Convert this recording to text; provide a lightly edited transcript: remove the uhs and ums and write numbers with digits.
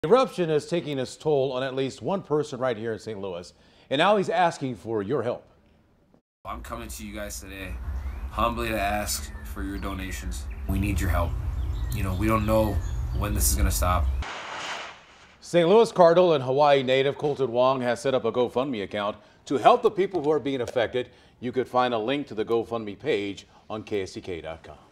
The eruption is taking its toll on at least one person right here in St. Louis, and now he's asking for your help. I'm coming to you guys today humbly to ask for your donations. We need your help. You know, we don't know when this is going to stop. St. Louis Cardinal and Hawaii native Kolten Wong has set up a GoFundMe account to help the people who are being affected. You could find a link to the GoFundMe page on KSTK.com.